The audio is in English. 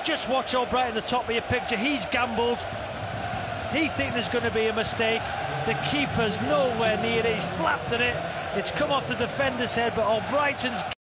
Just watch Albrighton at the top of your picture. He's gambled. He thinks there's going to be a mistake. The keeper's nowhere near it. He's flapped at it. It's come off the defender's head, but Albrighton's